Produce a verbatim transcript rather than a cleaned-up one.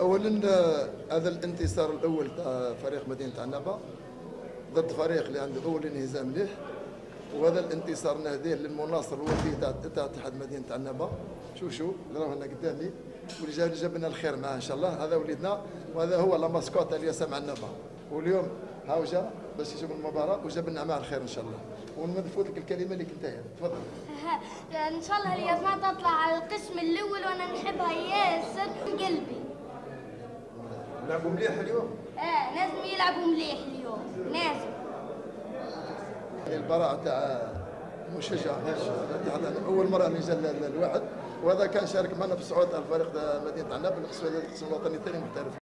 اولا هذا الانتصار الاول تاع فريق مدينه عنابه ضد فريق اللي عنده اول انهزام له، وهذا الانتصار نهديه للمناصر الوفي تاع تاع اتحاد مدينه عنابه. شو شو اللي راه هنا قدامي واللي جاب جاب لنا الخير معاه ان شاء الله، هذا وليدنا وهذا هو لا ماسكوت الياسم عنابه، واليوم هاو جا باش يشوف المباراه وجاب لنا معاه الخير ان شاء الله. ونفوت لك الكلمه اللي كنت تفضل. ان شاء الله الياسمين تطلع على القسم الاول وانا نحبها ياسر من قلبي. لعبوا مليح اليوم؟ اه لازم يلعبوا مليح اليوم، لازم. البراعه تاع مشجع اول مره نجي الواحد، وهذا كان شارك معنا في صعود الفريق مدينه عنابه القسم الوطني الثاني محترف.